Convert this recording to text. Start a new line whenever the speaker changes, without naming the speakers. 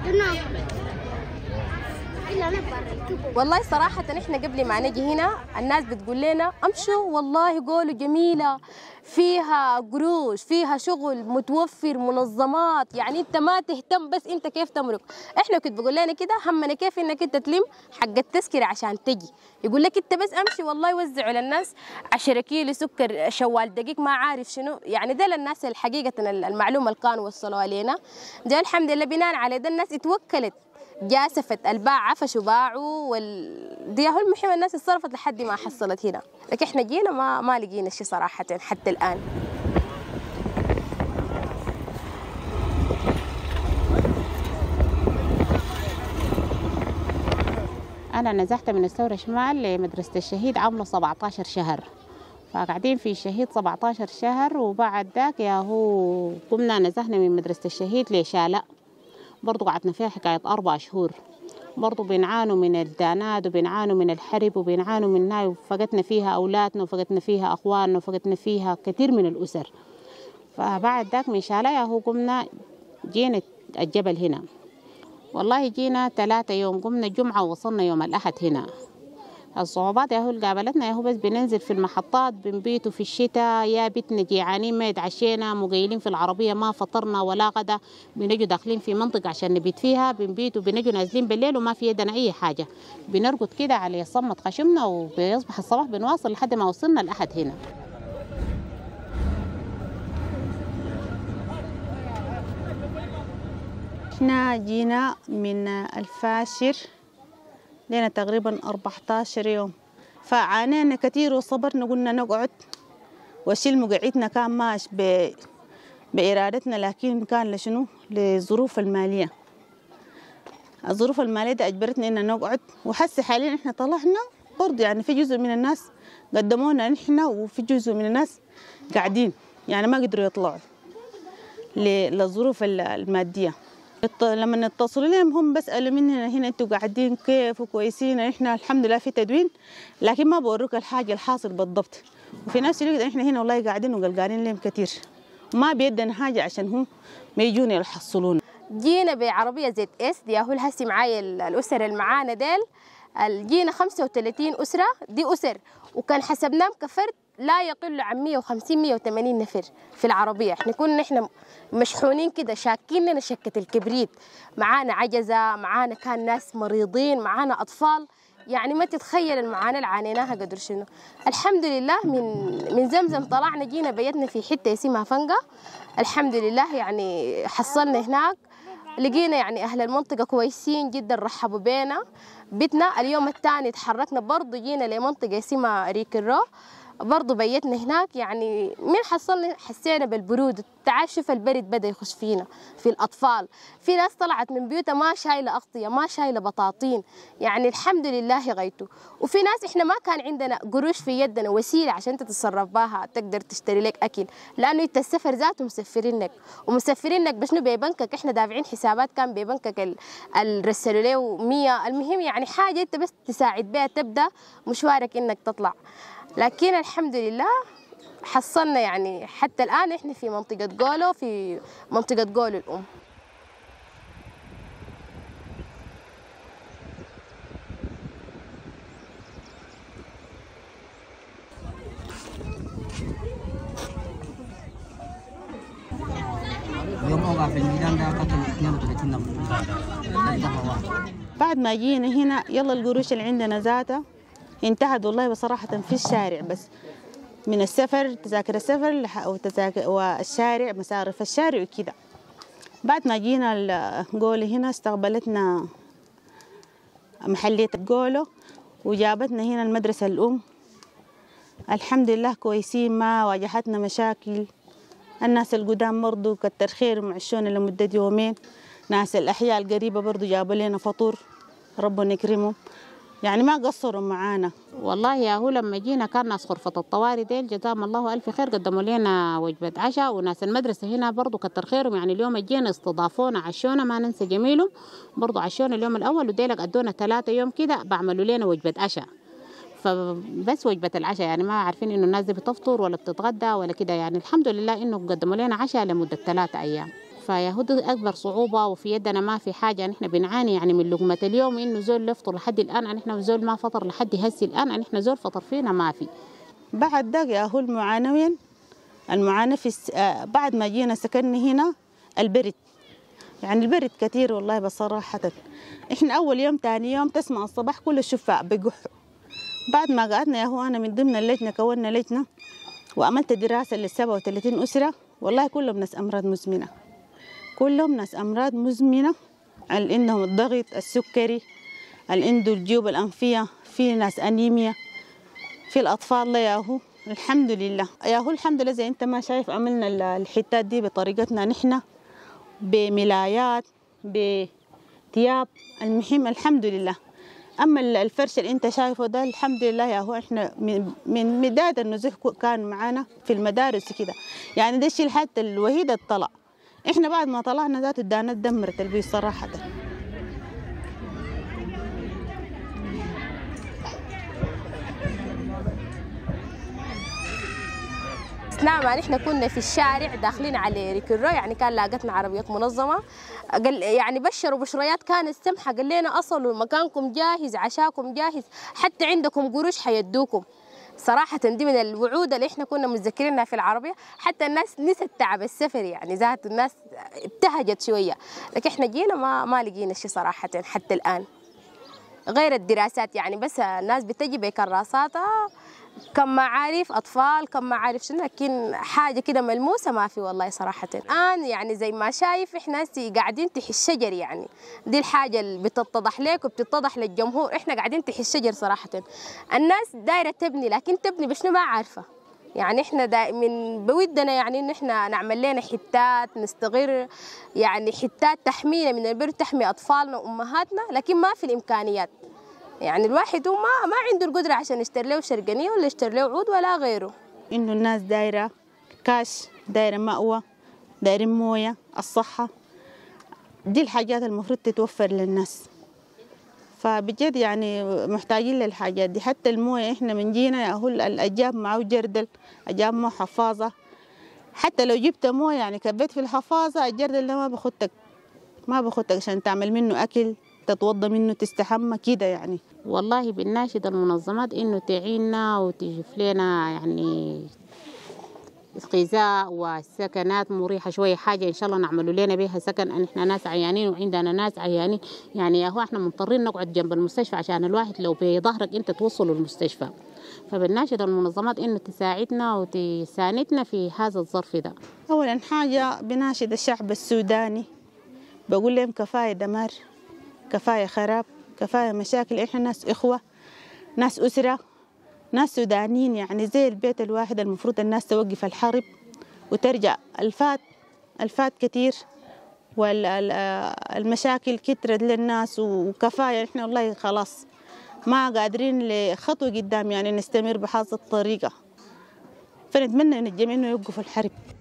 والله صراحة احنا قبل ما نجي هنا الناس بتقول لنا امشوا، والله قولوا جميلة، فيها قروش، فيها شغل متوفر، منظمات، يعني انت ما تهتم بس انت كيف تمرق. احنا كنت بقول لنا كده همنا كيف انك انت تلم حق التذكرة عشان تجي، يقول لك انت بس امشي، والله يوزعوا للناس 10 كيلو سكر، شوال دقيق، ما عارف شنو، يعني ده للناس الحقيقة المعلومة اللي كانوا وصلوها لنا. ده الحمد لله بناء على ده الناس اتوكلت، جاسفت الباع عفشوا باعوا دي هو المهم، الناس اتصرفت لحد ما حصلت هنا. لكن احنا جينا ما لقينا شيء صراحة حتى الآن.
أنا نزحت من الثورة شمال لمدرسة الشهيد عمره 17 شهر، فقاعدين في الشهيد 17 شهر، وبعد ذاك ياهو قمنا نزحنا من مدرسة الشهيد لشالة، برضو قعدنا فيها حكاية 4 شهور، برضو بنعانوا من الدانات وبنعانوا من الحرب وبنعانوا من ناي، وفقدنا فيها أولادنا وفقدنا فيها أخواننا وفقدنا فيها كثير من الأسر. فبعد ذاك من شالة ياهو قمنا جينا الجبل هنا، والله جينا 3 يوم، قمنا الجمعة ووصلنا يوم الأحد هنا. الصعوبات ياهو اللي قابلتنا ياهو بس بننزل في المحطات، بنبيتوا في الشتاء، يا بيتنا جيعانين ما يتعشينا، مقيلين في العربية ما فطرنا ولا غدا، بنجوا داخلين في منطقة عشان نبيت فيها، بنبيتوا بنجوا نازلين بالليل وما في يدنا أي حاجة، بنرقد كده على صمت خشمنا، وبيصبح الصباح بنواصل لحد ما وصلنا الأحد هنا.
احنا جينا من الفاشر لنا تقريبا 14 يوم، فعانينا كثير وصبرنا، قلنا نقعد، والشيء المقعدنا كان ماش بإرادتنا، لكن كان لشنو؟ للظروف المالية. الظروف المالية دي أجبرتنا إننا نقعد، وحس حاليا إحنا طلعنا برضه، يعني في جزء من الناس قدمونا إحنا، وفي جزء من الناس قاعدين يعني ما قدروا يطلعوا للظروف المادية. لما نتصل لهم هم بسألوا مننا هنا انتوا قاعدين كيف وكويسين، احنا الحمد لله في تدوين، لكن ما بوروك الحاجة الحاصل بالضبط. وفي نفس الوقت احنا هنا والله قاعدين وقلقانين لهم كثير، وما بيدنا حاجة عشان هم ما يجون يحصلونا.
جينا بعربية زد اس، دي هو الهسي معايا الأسر اللي معانا ديل، جينا 35 أسرة، دي أسر، وكان حسبناهم كفرد لا يقل عن 150 180 نفر في العربية. احنا كنا مشحونين كده، شاكين لنا شكة الكبريت، معانا عجزة، معانا كان ناس مريضين، معانا أطفال، يعني ما تتخيل المعاناة اللي عانيناها قدر شنو. الحمد لله من زمزم طلعنا جينا بيتنا في حتة اسمها فنقة، الحمد لله يعني حصلنا هناك، لقينا يعني أهل المنطقة كويسين جدا، رحبوا بينا. بيتنا اليوم الثاني تحركنا برضو جينا لمنطقة اسمها ريك الرو، برضو بيتنا هناك، يعني من حصلنا حسينا بالبرود، تعال شوف البرد بدأ يخش فينا في الأطفال، في ناس طلعت من بيوتها ما شايلة أغطية، ما شايلة بطاطين، يعني الحمد لله غيتوا. وفي ناس إحنا ما كان عندنا قروش في يدنا، وسيلة عشان تتصرف بها تقدر تشتري لك أكل، لأنه أنت السفر ذاته مسفرينك، ومسفرينك بشنو؟ ببنكك، إحنا دافعين حسابات كان ببنكك الرسلوا له 100، المهم يعني حاجة أنت بس تساعد بها تبدأ مشوارك إنك تطلع. لكن الحمد لله حصلنا، يعني حتى الآن إحنا في منطقة قولو، في منطقة قولو الأم.
يوم أوقع في الميدان ده قتل 32 نفر.
بعد ما جينا هنا يلا القروش اللي عندنا ذاتها انتهت والله بصراحة في الشارع، بس من السفر، تذاكر السفر والشارع، مصارف الشارع وكده. بعد ما جينا القولو هنا استقبلتنا محلية القولو وجابتنا هنا المدرسة الأم، الحمد لله كويسين، ما واجهتنا مشاكل. الناس القدام برضو كتر خيرهم عشونا لمدة يومين، ناس الأحياء القريبة برضو جابوا لنا فطور، ربنا يكرمهم، يعني ما قصروا معانا.
والله يا هو لما جينا كان ناس غرفة الطوارئ ديل جزاهم الله ألف خير، قدموا لنا وجبة عشاء، وناس المدرسة هنا برضو كتر خيرهم، يعني اليوم جينا استضافونا عشونا، ما ننسى جميلهم، برضو عشونا اليوم الأول، وديلك أدونا 3 يوم كده بعملوا لنا وجبة عشاء، فبس وجبة العشاء، يعني ما عارفين إنه الناس دي بتفطر ولا بتتغدى ولا كده، يعني الحمد لله إنه قدموا لنا عشاء لمدة 3 أيام. فياهو ده أكبر صعوبة، وفي يدنا ما في حاجة. نحن بنعاني يعني من لقمة اليوم، إنه زول يفطر لحد الآن، نحن زول ما فطر لحد هسي الآن، نحن زول فطر فينا ما في.
بعد ده ياهو المعاناة في بعد ما جينا سكننا هنا البرد، يعني البرد كتير والله بصراحة. إحنا أول يوم تاني يوم تسمع الصباح كل الشفاء بيقحوا. بعد ما قعدنا ياهو أنا من ضمن اللجنة كونا لجنة وعملت دراسة لل37 أسرة، والله كلهم ناس أمراض مزمنة، كلهم ناس أمراض مزمنة، اللي عندهم الضغط، السكري، اللي عنده الجيوب الأنفية، في ناس أنيميا، في الأطفال ياهو. الحمد لله ياهو، الحمد لله زي أنت ما شايف عملنا الحتات دي بطريقتنا نحن، بملايات، بثياب، المهم الحمد لله. أما الفرش اللي أنت شايفه ده الحمد لله ياهو، إحنا من بداية النزوح كان معانا في المدارس كده، يعني ده الشيء الحتى الوحيد اللي طلع. إحنا بعد ما طلعنا ذات الدانات دمرت البيت صراحة.
نعم، احنا كنا في الشارع داخلين على ريكيرو، يعني كان لاقتنا عربيات منظمه، قال يعني بشروا بشريات كانت سمحه، قال لنا اصلوا مكانكم جاهز، عشاكم جاهز، حتى عندكم قروش حيدوكم. صراحه دي من الوعود اللي احنا كنا متذكرينها في العربيه، حتى الناس نسيت تعب السفر، يعني ذات الناس ابتهجت شويه، لكن احنا جينا ما لقينا شيء صراحه حتى الان غير الدراسات، يعني بس الناس بتجي بكراساتها كم معارف أطفال، كم معارف شنو، لكن حاجة كده ملموسة ما في والله صراحة. الآن يعني زي ما شايف إحنا قاعدين تحت الشجر، يعني دي الحاجة اللي بتتضح لك وبتتضح للجمهور، إحنا قاعدين تحت الشجر صراحة. الناس دايرة تبني، لكن تبني بشنو ما عارفة، يعني إحنا من بودنا يعني إن إحنا نعمل لنا حتات نستغر، يعني حتات تحمينا من البرد، تحمي أطفالنا وأمهاتنا، لكن ما في الإمكانيات. يعني الواحد هو ما عنده القدرة عشان يشتري له شرقانية ولا يشتري له عود ولا غيره.
إنه الناس دايرة كاش، دايرة مأوى، دايرين موية، الصحة، دي الحاجات المفروض تتوفر للناس. فبجد يعني محتاجين للحاجات دي. حتى الموية إحنا من جينا ياهو الأجاب معه جردل، أجاب معه حفاظة، حتى لو جبت موية يعني كبيت في الحفاظة، الجردل ده ما بخدك عشان تعمل منه أكل، تتوضى منه، تستحمى كده يعني.
والله بنناشد المنظمات إنه تعيننا وتجيب لنا يعني غذاء وسكنات مريحة شوية، حاجة إن شاء الله نعملوا لنا بها سكن، أن إحنا ناس عيانين وعندنا ناس عيانين، يعني ياهو إحنا مضطرين نقعد جنب المستشفى عشان الواحد لو بظهرك أنت توصله المستشفى. فبنناشد المنظمات إنه تساعدنا وتساندنا في هذا الظرف ده.
أولا حاجة بناشد الشعب السوداني، بقول لهم كفاية دمار، كفاية خراب، كفاية مشاكل. إحنا ناس إخوة، ناس أسرة، ناس سودانيين، يعني زي البيت الواحد. المفروض الناس توقف الحرب وترجع. الفات كتير والمشاكل كترت للناس، وكفاية. إحنا والله خلاص ما قادرين لخطوة قدام يعني نستمر بهذه الطريقة، فنتمنى من الجميع إنه يوقفوا الحرب.